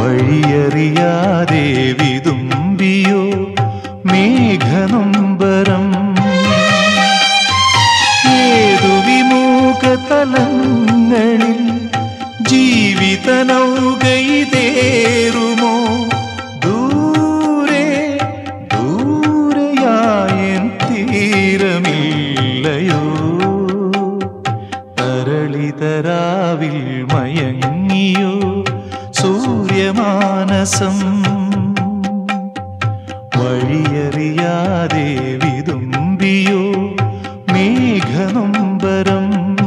വഴിയറിയാതെ വിതുമ്പിയോ മേഘനൊമ്പരം. ഏതു വിമുഖ തലങ്ങളിൽ ജീവിത നൗകയിതേറുമോ ദൂരെ ദൂരെയായൻ തീരമില്ലയോ. തരളിതരാവിൽ മയങ്ങിയോ സൂര്യമാനസം. വഴിയറിയാതെ വിതുമ്പിയോ മേഘനൊമ്പരം.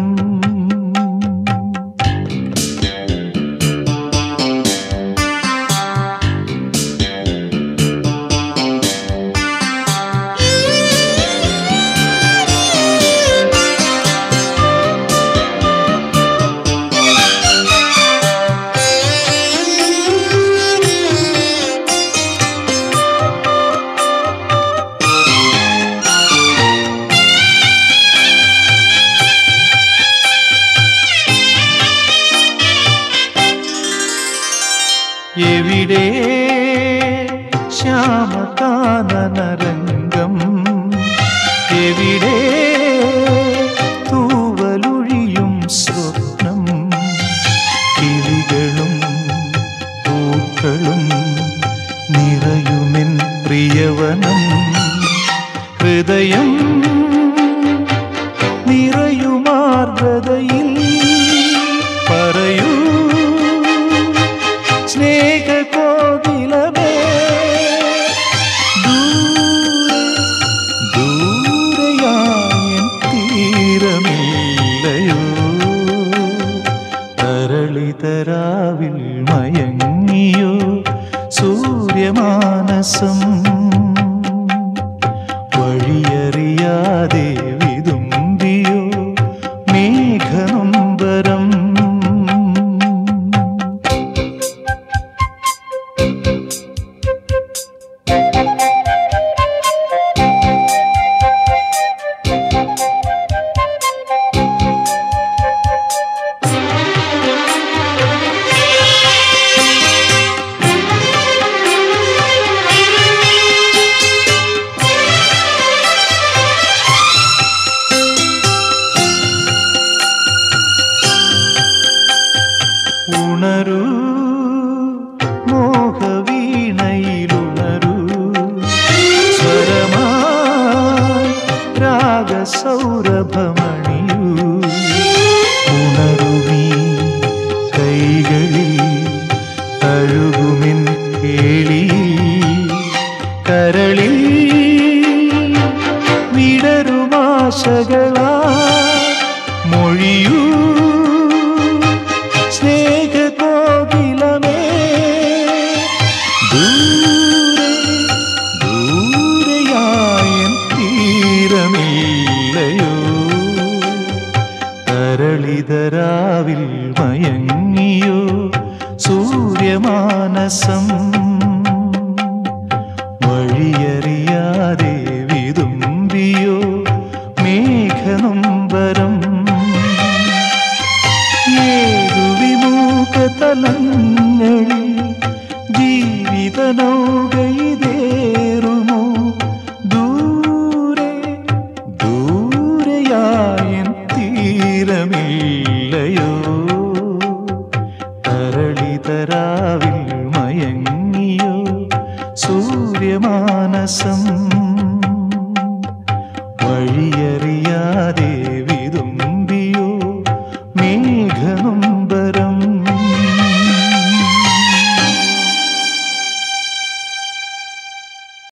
എവിടെ ശ്യാമകാനനരംഗം, എവിടെ തൂവലൊഴിയും സ്വപ്നം. കിളികളും പൂക്കളും നിറയുമെൻ പ്രിയവനം. ഹൃദയം നിറയുമാർദ്രതയിൽ പറയൂ സ്നേഹകോകിലമേ. ദൂരെയായൻ തീരമില്ലയോ. തരളിതരാവിൽ മയങ്ങിയോ സൂര്യമാനസം. വഴിയറിയാതെ വിതുമ്പിയോ മേഘനൊമ്പരം. ഉണരൂ മോഹവീണയിലുണരൂ സ്വരമായി രാഗസൗരഭമണിയൂ. ഉണരുമീ കൈകളിൽ തഴുകുമിൻ കേളി. കരളിൽ വിടരുമാശകളാ മൊഴിയൂ സ്നേഹകോകിലമേ. ദൂരെയായൻ തീരമില്ലയോ. തരളിതരാവിൽ മയങ്ങിയോ സൂര്യമാനസം. വഴിയറിയാതെ വിതുമ്പിയോ മേഘനൊമ്പരം. ഏതു വിമുഖ തലങ്ങളിൽ ജീവിത നൗ